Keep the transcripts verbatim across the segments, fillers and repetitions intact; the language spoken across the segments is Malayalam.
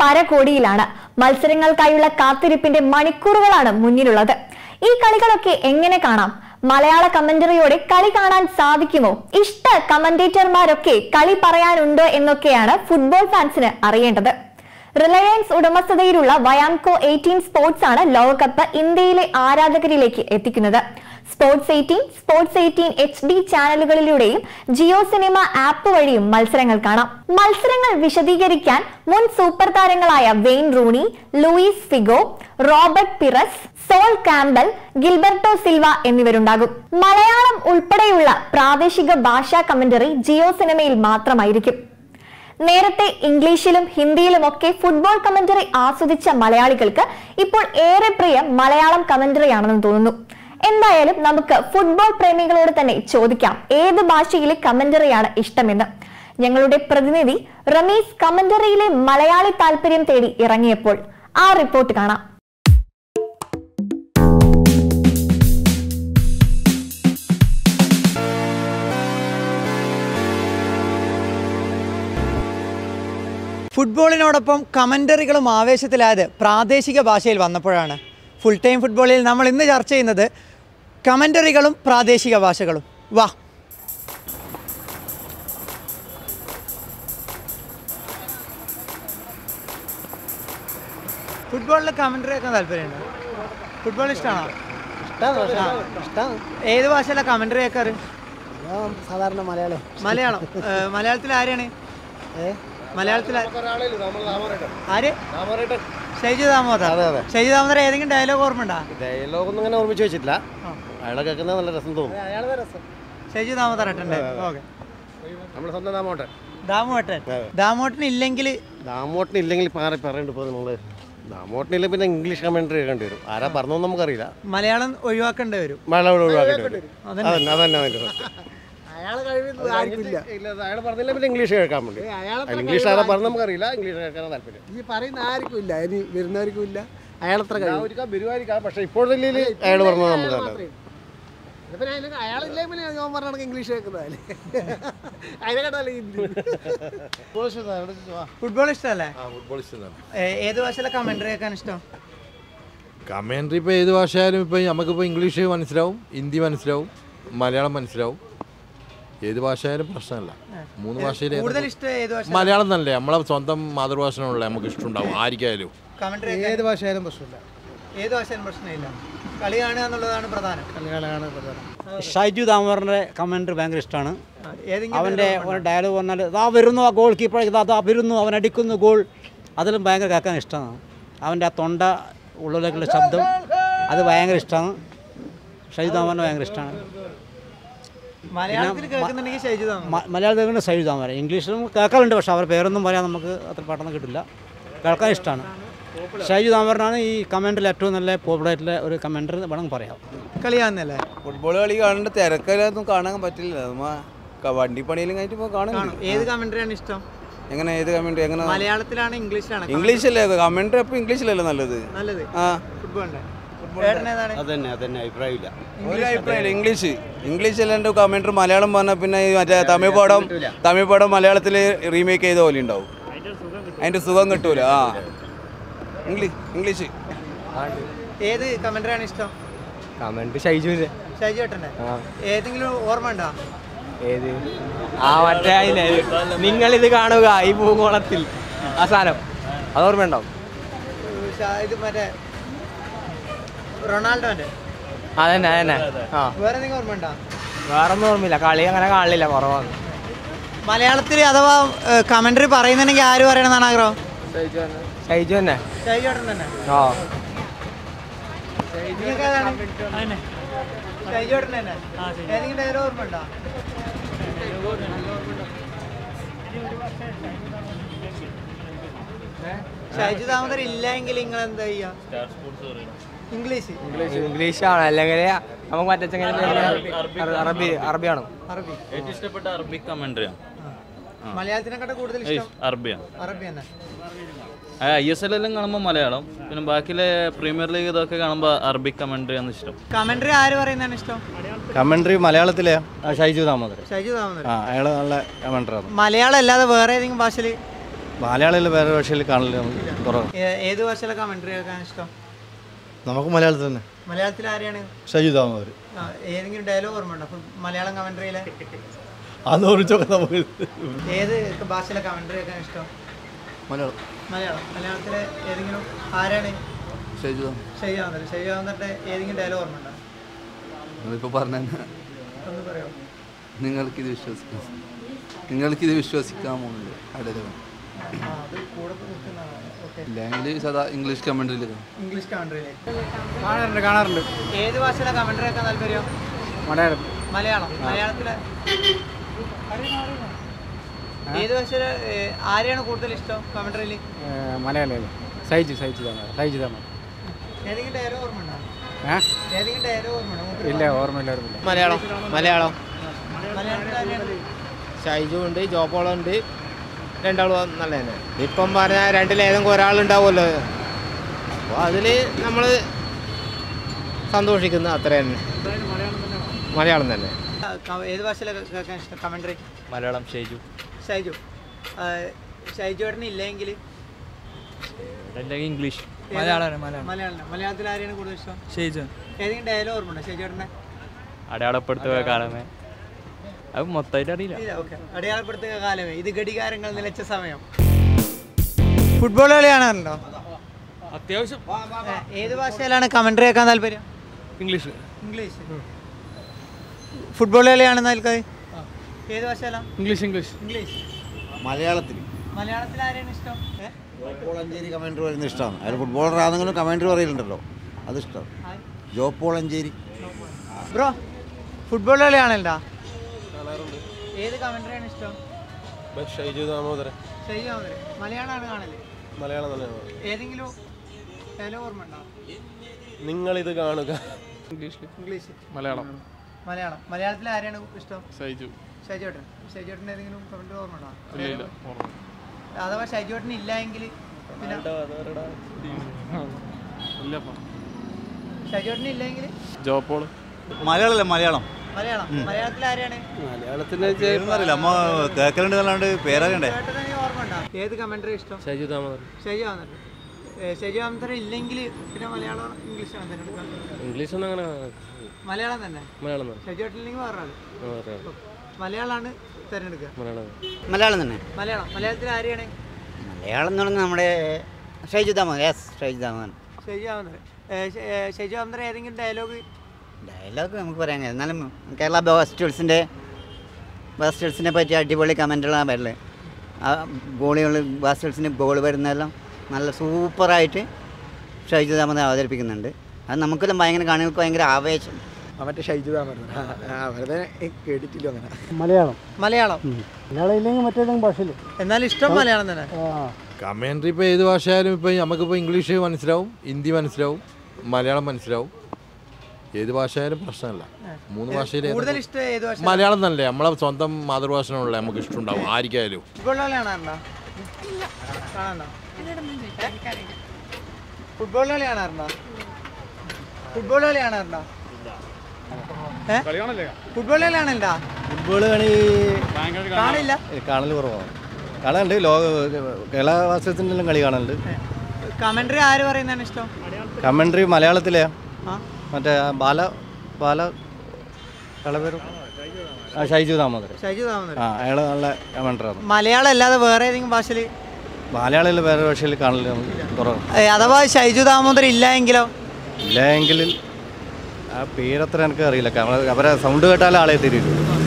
പരകോടിയിലാണ്. മത്സരങ്ങൾക്കായുള്ള കാത്തിരിപ്പിന്റെ മണിക്കൂറുകളാണ് മുന്നിലുള്ളത്. ഈ കളികളൊക്കെ എങ്ങനെ കാണാം? മലയാള കമന്ററിയോടെ കളി കാണാൻ സാധിക്കുമോ? ഇഷ്ട കമന്റേറ്റർമാരൊക്കെ കളി പറയാനുണ്ടോ എന്നൊക്കെയാണ് ഫുട്ബോൾ ഫാൻസിന് അറിയേണ്ടത്. റിലയൻസ് ഉടമസ്ഥതയിലുള്ള വയാൻകോ എയ്റ്റീൻ സ്പോർട്സ് ആണ് ലോകകപ്പ് ഇന്ത്യയിലെ ആരാധകരിലേക്ക് എത്തിക്കുന്നത്. Sports eighteen, sports eighteen H D ചാനലുകളിലൂടെയും ജിയോ സിനിമ ആപ്പ് വഴിയും മത്സരങ്ങൾ കാണാം. മത്സരങ്ങൾ വിശദീകരിക്കാൻ മുൻ സൂപ്പർ താരങ്ങളായ Wayne Rooney, Luis Figo, Robert Pires, Sol Campbell, Gilberto Silva എന്നിവരുണ്ടാകും. മലയാളം ഉൾപ്പെടെയുള്ള പ്രാദേശിക ഭാഷാ കമന്ററി ജിയോ സിനിമയിൽ മാത്രമായിരിക്കും. നേരത്തെ ഇംഗ്ലീഷിലും ഹിന്ദിയിലുമൊക്കെ ഫുട്ബോൾ കമന്ററി ആസ്വദിച്ച മലയാളികൾക്ക് ഇപ്പോൾ ഏറെ പ്രിയം മലയാളം കമന്ററിയാണെന്ന് തോന്നുന്നു. എന്തായാലും നമുക്ക് ഫുട്ബോൾ പ്രേമികളോട് തന്നെ ചോദിക്കാം, ഏത് ഭാഷയിലെ കമന്ററിയാണ് ഇഷ്ടമെന്ന്. ഞങ്ങളുടെ പ്രതിനിധി റമീസ് കമന്ററിയിലെ മലയാളി താല്പര്യം തേടി ഇറങ്ങിയപ്പോൾ ആ റിപ്പോർട്ട് കാണാം. ഫുട്ബോളിനോടൊപ്പം കമന്ററികളും ആവേശത്തിലായത് പ്രാദേശിക ഭാഷയിൽ വന്നപ്പോഴാണ്. ഫുൾ ടൈം ഫുട്ബോളിൽ നമ്മൾ ഇന്ന് ചർച്ച ചെയ്യുന്നത് കമന്ററികളും പ്രാദേശിക ഭാഷകളും. വാ, ഫുട്ബോളിൽ കമന്ററി ഒക്കെ താല്പര്യമുണ്ടോ? ഫുട്ബോൾ ഇഷ്ടമാണോ? ഇഷ്ടമാണ്. ഏത് ഭാഷയിലാണ് കമന്ററി കേൾക്കാറ്? സാധാരണ മലയാളം. മലയാളം. മലയാളത്തിൽ ആരെയാണ്? മലയാളത്തിൽ ആര്? ഷൈജു ദാമോദർ. ഷൈജു ദാമോദർ ഏതെങ്കിലും ഡയലോഗ് ഓർമ്മ ഉണ്ടോ? ഡയലോഗ് ഒന്നും അങ്ങനെ ഓർമ്മിച്ച് വെച്ചിട്ടില്ല. അയാളെ കേൾക്കുന്നത് നല്ല രസം തോന്നും. ഷൈജു ദാമോദർ ഏട്ടൻ്റെ. ഓക്കെ, നമ്മുടെ സ്വന്തം ദാമോട്ടൻ. ദാമോട്ടൻ. ദാമോട്ടൻ ഇല്ലെങ്കിൽ ദാമോട്ടൻ ഇല്ലെങ്കിൽ പാറ പറയണ്ട് ഇപ്പോൾ നമ്മള്. ദാമോട്ടനില്ല പിന്നെ ഇംഗ്ലീഷ് കമന്ററി കേൾക്കേണ്ടി വരും. ആരാ പറഞ്ഞോന്ന് നമുക്കറിയില്ല. മലയാളം ഒഴിവാക്കേണ്ടി വരും. മലയാളം ഒഴിവാക്കേണ്ടി വരും. അതന്നെ അതന്നെ അയാൾ പറഞ്ഞില്ല പിന്നെ ഇംഗ്ലീഷ് കേൾക്കാൻ വേണ്ടി. ഇംഗ്ലീഷ് ആരാ പറഞ്ഞ നമുക്കറിയില്ല. ഇംഗ്ലീഷ് കേൾക്കാൻ താല്പര്യം. ഈ പറയുന്ന ആർക്കും ഇല്ല, ഇനി വരുന്നവർക്കും ഇല്ല. അയാളത്ര വരുമായിരിക്കാം. പക്ഷെ ഇപ്പോഴത്തെ അയാൾ പറഞ്ഞത് നമുക്ക് അയാളില്ലേ പിന്നെ ഞാൻ പറഞ്ഞ ഇംഗ്ലീഷ് കേൾക്കുന്നതല്ലേ. ഫുട്ബോൾ ഇഷ്ടമല്ലേ? ഏത് ഭാഷയിലെ കമന്ററി കേൾക്കാൻ ഇഷ്ടം? കമന്ററി ഇപ്പോൾ ഏത് ഭാഷയായാലും ഇപ്പം നമുക്കിപ്പോൾ ഇംഗ്ലീഷ് മനസ്സിലാവും, ഹിന്ദി മനസ്സിലാവും, മലയാളം മനസ്സിലാവും. ഏത് ഭാഷയായാലും പ്രശ്നമല്ല. മൂന്ന് ഭാഷയിൽ മലയാളം തന്നെ നമ്മളെ സ്വന്തം മാതൃഭാഷയുള്ള നമുക്ക് ഇഷ്ടമുണ്ടാവും. ആർക്കായാലും ഏത് ഭാഷയായാലും പ്രശ്നമില്ല. ഏത് ഭാഷയായാലും പ്രശ്നമില്ല. കളി കാണുക എന്നുള്ളതാണ് പ്രധാനം. കളി കാണുക പ്രധാനം. ഷൈജു ദാമോദറിൻ്റെ കമന്ററി ഭയങ്കര ഇഷ്ടമാണ്. അവൻ്റെ ഡയലോഗ് പറഞ്ഞാൽ ഇതാ വരുന്നു, ആ ഗോൾ കീപ്പർ ഇതാ വരുന്നു, അവൻ അടിക്കുന്നു ഗോൾ, അതിലും ഭയങ്കര കേൾക്കാൻ ഇഷ്ടമാണ്. അവൻ്റെ ആ തൊണ്ട ഉള്ളിലേക്കുള്ള ശബ്ദം അത് ഭയങ്കര ഇഷ്ടമാണ്. ഷൈജു ദാമോദറിന് ഭയങ്കര ഇഷ്ടമാണ്. മലയാളത്തിൽ കേൾക്കുന്നുണ്ടെങ്കിൽ ഷൈജു ദാമോദർ. മലയാളത്തിൽ ഷൈജു ദാമോദർ. ഇംഗ്ലീഷിലും കേൾക്കാറുണ്ട്, പക്ഷേ അവർ പേരൊന്നും പറയാൻ നമുക്ക് അത്ര പെട്ടെന്ന് കിട്ടില്ല. കേൾക്കാൻ ഇഷ്ടമാണ്. ഷൈജു ദാമോദറിനാണ് ഈ കമന്ററിൽ ഏറ്റവും നല്ല പോപ്പുലറായിട്ടുള്ള ഒരു കമന്ററി വേണമെങ്കിൽ പറയാം. കളി കാണുന്നല്ലേ? ഫുട്ബോൾ കളി കാണേണ്ട തിരക്കൊന്നും കാണാൻ പറ്റില്ല. വണ്ടി പണിയിലും കഴിഞ്ഞിട്ട് ഇപ്പോൾ കാണുന്നു. ഏത് കമന്ററിയാണ് ഇഷ്ടം? എങ്ങനെ ഏത് കമന്ററി? എങ്ങനെ മലയാളത്തിലാണ് ഇംഗ്ലീഷിലാണ്? ഇംഗ്ലീഷല്ലേ കമന്ററി. അപ്പോൾ ഇംഗ്ലീഷിലല്ലേ നല്ലത്? നല്ലത് ആ ഫുട്ബോളിൻ്റെ. അതന്നെ അതന്നെ അഭിപ്രായമില്ല. ഒരു അഭിപ്രായമില്ല. ഇംഗ്ലീഷ് ഇംഗ്ലീഷ് അല്ലാണ്ട് കമന്ററി മലയാളം പറഞ്ഞാൽ പിന്നെ മറ്റേ തമിഴ് പടം തമിഴ് പടം മലയാളത്തിൽ റീമേക്ക് ചെയ്ത പോലെ ഉണ്ടാവും. അതിൻ്റെ സുഖം കിട്ടൂല. ആ ഇംഗ്ലീഷ് ഇംഗ്ലീഷ് ഏത് കമന്ററിയാണ് ഇഷ്ടം? കമന്റ് ഷൈജുവിന്റെ. ഷൈജു ഏട്ടൻ്റെ ഏതെങ്കിലും ഓർമ്മ ഉണ്ടോ? ഏത്? ആ മറ്റേ നിങ്ങളിത് കാണുക ഈ ഭൂഗോളത്തിൽ ആ സാധനം അത് ഓർമ്മ ഉണ്ടാവും. ഇത് മറ്റേ റൊണാൾഡോന്റെ. അതന്നെ അതന്നെ. ആ വേറെ എന്തെങ്കിലും ഓർമ്മ ഉണ്ടോ? വേറെ ഒന്നും ഓർമ്മയില്ല. കളി അങ്ങനെ കാണില്ല, കുറവാണ്. മലയാളത്തിൽ അഥവാ കമന്ററി പറയുന്നുണ്ടെങ്കിൽ ആര് പറയണമെന്നാണ് ആഗ്രഹം? ഷൈജു തന്നെ. ഷൈജു ഏട്ടൻ തന്നെ. ആ ഷൈജു ഏട്ടൻ തന്നെ. ഏതെങ്കിലും ഡയലോഗ് ഓർമ്മ ഉണ്ടോ? ഷൈജു ദാമോദർ ഇല്ല എങ്കിൽ നിങ്ങൾ എന്താ ചെയ്യാ? ഇംഗ്ലീഷ് ഇംഗ്ലീഷാണ്. അല്ലെങ്കിൽ നമുക്ക് മറ്റേ അറബി അറബിയാണ്. അറബി ഏറ്റവും ഇഷ്ടപ്പെട്ട അറബിക് കമന്ററിയാണ്. മലയാളത്തിനെക്കാട്ട് കൂടുതൽ ഇഷ്ടം അറബിയാണ്. അറബി തന്നെ. ഐ എസ് എൽ എല്ലാം കാണുമ്പോൾ മലയാളം, പിന്നെ ബാക്കിയിലെ പ്രീമിയർ ലീഗ് ഇതൊക്കെ കാണുമ്പോൾ അറബിക് കമന്ററി ആണ് ഇഷ്ടം. കമന്ററി ആര് പറയുന്നതാണ് ഇഷ്ടം? കമന്ററി മലയാളത്തിലെ ഷൈജു ദാമോദർ. ഷൈജു ദാമോദർ അയാൾ നല്ല കമന്ററാണ്. മലയാളം അല്ലാതെ വേറെ ഏതെങ്കിലും ഭാഷയിൽ മലയാളത്തിൽ വേറെ ഭാഷയിൽ കാണല് കുറവാണ്. ഏത് ഭാഷയിലെ കമന്ററി കേൾക്കാൻ ഇഷ്ടം? നമുക്ക് മലയാളത്തിൽ തന്നെ. മലയാളത്തിൽ ആരെയാണ്? ഷജുദാമോദർ. ഏതെങ്കിലും ഡയലോഗ് ഓർമ്മ ഉണ്ടോ മലയാളം കമന്ററിയിലെ? അന്ന് ഓർമ്മിച്ചൊക്കെ നമുക്ക്. ഏത് ഭാഷയിലെ കമന്ററി കേൾക്കാൻ ഇഷ്ടം? മലയാളം. മലയാളം. മലയാളത്തിലെ ഏതെങ്കിലും ആരാണ്? ഷജുദാം. ഷജുദാമോദർ. ഷജുദാമോദറിന്റെ ഏതെങ്കിലും ഡയലോഗ് ഓർമ്മ ഉണ്ടോ? നിങ്ങളിപ്പോൾ പറഞ്ഞ ഒന്ന് പറയോ? നിങ്ങൾക്കിത് വിശ്വസിക്കാം, നിങ്ങൾക്കിത് വിശ്വസിക്കാമോ? ലാംഗ്വേജ് സാധാ ഇംഗ്ലീഷ് കമന്ററിയിൽ. ഇംഗ്ലീഷ് കമന്ററിയിലെ കാണാറുണ്ട് കാണാറുണ്ട് ഏത് ഭാഷയിലെ കമന്ററി കേൾക്കാൻ താല്പര്യം? മലയാളം. മലയാളം. മലയാളത്തിലെ ഏത് ഭാഷയിലെ ആരെയാണ് കൂടുതൽ ഇഷ്ടം കമന്ററിയിൽ? മലയാളം. സൈജു സൈജു സൈജു തമാ. ഏതെങ്കിലും ഡയലോഗ് ഓർമ്മ ഉണ്ടോ? ഏതെങ്കിലും ഡയലോഗ് ഓർമ്മ ഉണ്ടോ? ഇല്ല, ഓർമ്മയില്ല ഓർമ്മയില്ല. മലയാളം. മലയാളം. മലയാളത്തിൽ ആരെയാണ്? ഷൈജു ഉണ്ട്, ജോപ്പോളം ഉണ്ട്, രണ്ടാളും നല്ല തന്നെ. ഇപ്പം പറഞ്ഞാൽ രണ്ടിലേതെങ്കിലും ഒരാളുണ്ടാവുമല്ലോ, അപ്പോൾ അതിൽ നമ്മൾ സന്തോഷിക്കുന്നു, അത്ര തന്നെ. മലയാളം തന്നെ. ഏത് ഭാഷയിലെ കേൾക്കാൻ ഇഷ്ടം കമന്ററി? മലയാളം. ഷൈജു. ഷൈജു. ഷൈജു ഏട്ടന് ഇല്ലെങ്കിൽ ഇംഗ്ലീഷ്. മലയാളം. മലയാളം. മലയാളത്തിൽ ആരെയാണ് കൂടുതൽ ഇഷ്ടം? ഷൈജു. ഏതെങ്കിലും ഡയലോഗ് ഓർമ്മ ഉണ്ടോ ഷൈജു ഏട്ടനെ? അടയാളപ്പെടുത്തുക കാലമേ. അത് മൊത്തമായിട്ട് അറിയില്ല. അടയാളപ്പെടുത്തുക കാലമേ. ഇത് ഘടികാരങ്ങൾ നിലച്ച സമയം. ഫുട്ബോൾ കളി കാണാറുണ്ടോ? അത്യാവശ്യം. ഏത് ഭാഷയിലാണ് കമന്ററി കേൾക്കാൻ താല്പര്യം? ഇംഗ്ലീഷ്. ഇംഗ്ലീഷ്. ഫുട്ബോൾ കളിയാണെന്ന് ആൾക്കാർ ഏത് ഭാഷയിലാണ്? ഇംഗ്ലീഷ്. ഇംഗ്ലീഷ്. ഇംഗ്ലീഷ്. മലയാളത്തിൽ. മലയാളത്തിൽ ആരെയാണ് ഇഷ്ടം? ജോപ്പോളഞ്ചേരി കമന്ററി പറയുന്നത് ഇഷ്ടമാണ്. അതിൽ ഫുട്ബോളർ ആണെങ്കിലും കമന്ററി പറയുന്നുണ്ടല്ലോ, അത് ഇഷ്ടം. ജോപ്പോളഞ്ചേരി. ബ്രോ ഫുട്ബോൾ കളിയാണല്ലോ, ഏത് കമന്ററിയാണ് ഇഷ്ടം? ഷൈജു ദാമോദരൻ. ഷൈജു ദാമോദരൻ. മലയാളമാണ് കാണല്? മലയാളം തന്നെ. ഏതെങ്കിലും ഡയലോഗ് ഓർമ്മ ഉണ്ടോ? നിങ്ങളിത് കാണുക. ഇംഗ്ലീഷ്. ഇംഗ്ലീഷ്. മലയാളം. മലയാളം. മലയാളത്തിൽ ആരെയാണ് ഇഷ്ടം? ഷൈജു. ഷൈജുവേട്ടൻ. ഷൈജുവേട്ടൻ ഏതെങ്കിലും കമന്ററി ഓർമ്മ ഉണ്ടോ? ഇല്ല. അഥവാ ഷൈജുവേട്ടൻ ഇല്ല എങ്കിൽ പിന്നെ ഷൈജുവേട്ടൻ ഇല്ലെങ്കിൽ ജോപ്പോൾ. മലയാളം. മലയാളം. മലയാളം. മലയാളത്തിൽ ആരെയാണ്? മലയാളത്തിന് അറിയില്ല, അമ്മ കേൾക്കലുണ്ട് അല്ലാണ്ട് പേരറിയണ്ടേ. ഓർമ്മ ഉണ്ടോ? ഏത് കമന്ററി ഇഷ്ടം? ഷൈജു ദാമോദരൻ. ഷൈജു ദാമോദരൻ. ഷൈജു ദാമോദരൻ ഇല്ലെങ്കിൽ പിന്നെ മലയാളം ഇംഗ്ലീഷ് ആണ് തിരഞ്ഞെടുക്കാൻ? ഇംഗ്ലീഷ് ഒന്നും അങ്ങനെ. മലയാളം തന്നെ. മലയാളം തന്നെ. ഷൈജുവേട്ടൻ ഇല്ലെങ്കിൽ വേറെ ആള്. മലയാളമാണ് തിരഞ്ഞെടുക്കുക. മലയാളം തന്നെ. മലയാളം. മലയാളത്തിൽ ആരെയാണ്? മലയാളം എന്ന് പറഞ്ഞാൽ നമ്മുടെ ഷൈജു ദാമോദരൻ. യെസ്, ഷൈജു ദാമോദരൻ. ഷൈജു ദാമോദരൻ. ഷൈജു ദാമോദരൻ ഏതെങ്കിലും ഡയലോഗ്? ഡയലോഗ് നമുക്ക് പറയാൻ കഴിയും, എന്നാലും കേരള ബ്ലാസ്റ്റേഴ്സിൻ്റെ ബ്ലാസ്റ്റേഴ്സിനെ പറ്റി അടിപൊളി കമൻറ്റുകളാണ് വരല്. ആ ഗോളികൾ ബ്ലാസ്റ്റേഴ്സിന് ഗോൾ വരുന്നതെല്ലാം നല്ല സൂപ്പറായിട്ട് ഷൈജു ദാമോദരൻ അവതരിപ്പിക്കുന്നുണ്ട്. അത് നമുക്കെല്ലാം ഭയങ്കര കാണുകൾക്ക് ഭയങ്കര ആവേശം. മറ്റേ ഷൈജു ദാമോദരൻ അവരുടെ കേട്ടിട്ടില്ല അങ്ങനെ. മലയാളം. മലയാളം. മലയാളം ഇല്ലെങ്കിൽ മറ്റേതെങ്കിലും ഭാഷയിൽ എന്നാലും ഇഷ്ടം മലയാളം തന്നെ. കമന്ററി ഇപ്പോൾ ഏത് ഭാഷയായാലും ഇപ്പോൾ നമുക്കിപ്പോൾ ഇംഗ്ലീഷ് മനസ്സിലാവും, ഹിന്ദി മനസ്സിലാവും, മലയാളം മനസ്സിലാവും. ഏത് ഭാഷയായാലും പ്രശ്നമല്ല. മൂന്ന് ഭാഷയിൽ കൂടുതൽ ഇഷ്ടം ഏത് ഭാഷ? മലയാളം തന്നെ. നമ്മളെ സ്വന്തം മാതൃഭാഷയുള്ള നമുക്ക് ഇഷ്ടമുണ്ടാവും ആർക്കായാലും. ഫുട്ബോൾ കളി കാണാറുണ്ടോ? കാണാറുണ്ടോ? ഫുട്ബോൾ കളി കാണാറുണ്ടോ? ഫുട്ബോൾ കളി കാണാറുണ്ടോ? ഫുട്ബോൾ കളി കാണലുണ്ടോ? ഫുട്ബോൾ കളി കാണില്ല. കാണൽ കുറവാണ്. കാണാനുണ്ട്, ലോക കേരള ബ്ലാസ്റ്റേഴ്സിൻ്റെ എല്ലാം കളി കാണലുണ്ട്. കമന്ററി ആര് പറയുന്നതാണ് ഇഷ്ടം? കമന്ററി മലയാളത്തിലെയാ? ആ മറ്റേ ബാല ബാല കളപേരും ഷൈജു ദാമോദരൻ. ഷൈജു ദാമോദരൻ. ആ, അയാൾ നല്ല കമന്ററാണ്. മലയാളം അല്ലാതെ വേറെ ഏതെങ്കിലും ഭാഷയിൽ? മലയാളത്തിൽ വേറെ ഭാഷയിൽ കാണൽ കുറവാണ്. അഥവാ ഷൈജു ദാമോദരൻ ഇല്ല എങ്കിലോ? ഇല്ല എങ്കിൽ ആ പേരത്ര എനിക്ക് അറിയില്ല. അവരെ സൗണ്ട് കേട്ടാലേ ആളെ തിരിയില്ല.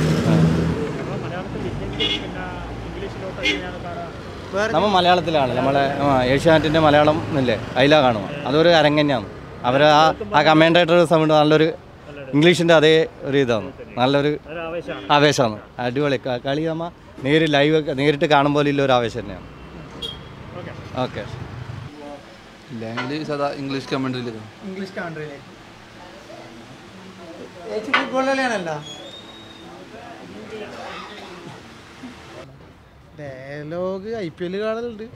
നമ്മൾ മലയാളത്തിലാണ്, നമ്മളെ ഏഷ്യാനെറ്റിൻ്റെ മലയാളം ഇല്ലേ, അതിലാണ് കാണുക. അതൊരു അരങ്ങന്നെയാണ്. അവർ ആ ആ കമൻറ്റേറ്റർ സൗണ്ട് നല്ലൊരു ഇംഗ്ലീഷിൻ്റെ അതേ ഒരു ഇതാണ്, നല്ലൊരു ആവേശമാണ്. അടിപൊളി കളി. നമ്മൾ നേരിട്ട് ലൈവ് നേരിട്ട് കാണുമ്പോൾ ഇല്ല ഒരു ആവേശം തന്നെയാണ്. ഓക്കെ. ലാംഗ്വേജ് സാധാ ഇംഗ്ലീഷ് കമൻറ്ററിയിൽ. ഇംഗ്ലീഷ് കമന്ററിയിലെ ഫുട്ബോൾ കളിയാണല്ലോ. ഡയലോഗ് ഐ പി എൽ കാണലുണ്ട്.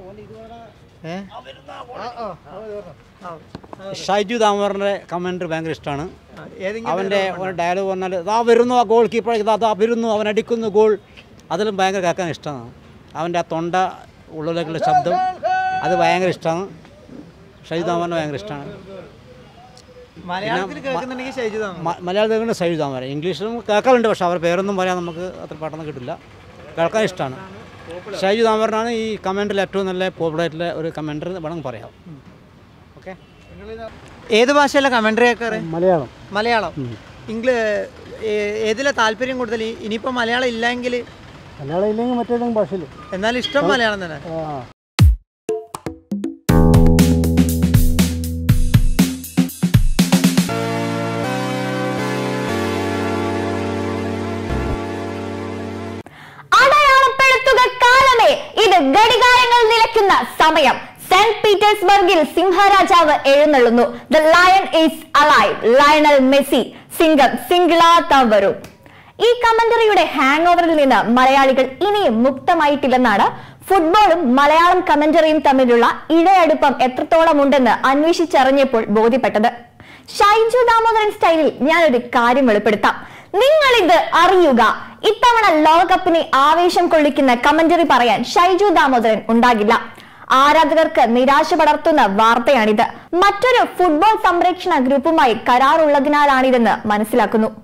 ഷൈജു ദാമോദരൻ്റെ കമൻറ്ററി ഭയങ്കര ഇഷ്ടമാണ്. അവൻ്റെ ഡയലോഗ് പറഞ്ഞാൽ ഇതാ വരുന്നു, ആ ഗോൾ കീപ്പർ ഇതാ വരുന്നു, അവൻ അടിക്കുന്നു ഗോൾ, അതിലും ഭയങ്കര കേൾക്കാൻ ഇഷ്ടമാണ്. അവൻ്റെ ആ തൊണ്ട ഉള്ളിലേക്കുള്ള ശബ്ദം അത് ഭയങ്കര ഇഷ്ടമാണ്. ഷൈജു താമരനെ ഭയങ്കര ഇഷ്ടമാണ്. മലയാളത്തിൽ കേൾക്കുന്നുണ്ടെങ്കിൽ ഷൈജു താമര, മലയാളത്തിൽ കേൾക്കുന്ന ഷൈജു താമര. ഇംഗ്ലീഷിലും കേൾക്കാറുണ്ട്, പക്ഷേ അവരുടെ പേരൊന്നും പറയാൻ നമുക്ക് അത്ര പെട്ടെന്ന് കിട്ടില്ല. കേൾക്കാൻ ഇഷ്ടമാണ്. ഷൈജു താമരനാണ് ഈ കമൻറ്ററിൽ ഏറ്റവും നല്ല പോപ്പുലറായിട്ടുള്ള ഒരു കമൻറ്റർ വേണമെങ്കിൽ പറയാം. ഓക്കെ, ഏത് ഭാഷയിലെ കമൻട്രി കേൾക്കാറ്? മലയാളം. മലയാളം. ഇംഗ്ലീ ഏതിലെ താല്പര്യം കൂടുതൽ? ഇനിയിപ്പോൾ മലയാളം ഇല്ലെങ്കിൽ മലയാളം ഇല്ലെങ്കിൽ മറ്റേതെങ്കിലും ഭാഷയിൽ, എന്നാലും ഇഷ്ടം മലയാളം തന്നെ. അടയാളപ്പെടുത്തുക കാലമേ, ഇത് ഘടികാരങ്ങൾ നിലയ്ക്കുന്ന സമയം. സെന്റ് പീറ്റേഴ്സ്ബർഗിൽ സിംഹരാജാവ് എഴുന്നള്ളുന്നു. The lion is alive. Lionel Messi സിംഗം സിംഗിളാത്തവരു. ഈ കമന്ററിയുടെ ഹാങ് ഓവറിൽ നിന്ന് മലയാളികൾ ഇനിയും മുക്തമായിട്ടില്ലെന്നാണ് ഫുട്ബോളും മലയാളം കമന്ററിയും തമ്മിലുള്ള ഇഴയടുപ്പം എത്രത്തോളം ഉണ്ടെന്ന് അന്വേഷിച്ചറിഞ്ഞപ്പോൾ ബോധ്യപ്പെട്ടത്. ഷൈജു ദാമോദരൻ സ്റ്റൈലിൽ ഞാനൊരു കാര്യം വെളിപ്പെടുത്താം. നിങ്ങൾ ഇത് അറിയുക, ഇത്തവണ ലോകകപ്പിനെ ആവേശം കൊള്ളിക്കുന്ന കമന്ററി പറയാൻ ഷൈജു ദാമോദരൻ ഉണ്ടാകില്ല. ആരാധകർക്ക് നിരാശ പടർത്തുന്ന വാർത്തയാണിത്. മറ്റൊരു ഫുട്ബോൾ സംരക്ഷണ ഗ്രൂപ്പുമായി കരാറുള്ളതിനാലാണിതെന്ന് മനസ്സിലാക്കുന്നു.